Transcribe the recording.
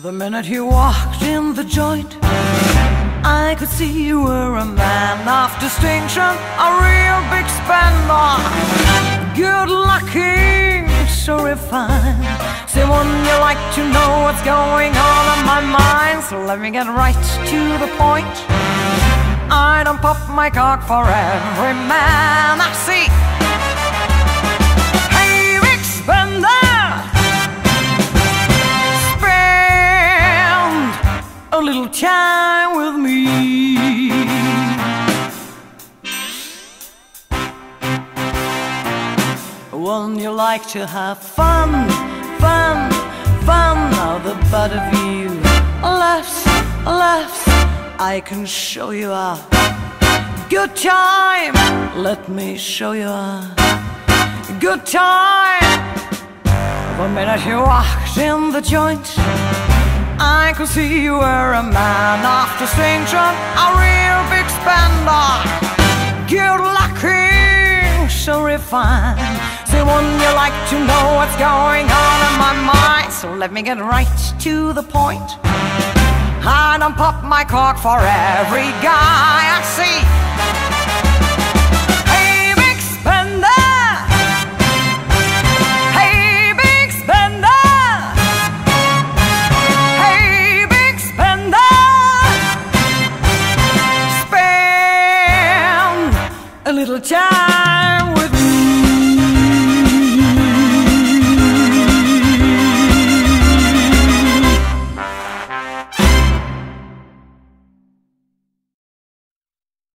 The minute you walked in the joint, I could see you were a man of distinction, a real big spender. Good looking, so refined. Say, wouldn't you like to know what's going on in my mind? So let me get right to the point. I don't pop my cork for every man I see. Hey, big spender, spend a little time with me. Wouldn't you like to have fun, fun, fun? Now the butt of you laughs, laughs. I can show you a good time. Let me show you a good time. The minute you walked in the joint, I could see you were a man of distinction, a real big spender. Good looking, so refined. Say, wouldn't you like to know what's going on in my mind? So let me get right to the point. I don't pop my cork for every guy I see. Hey, big spender, hey, big spender, hey, big spender, spend a little time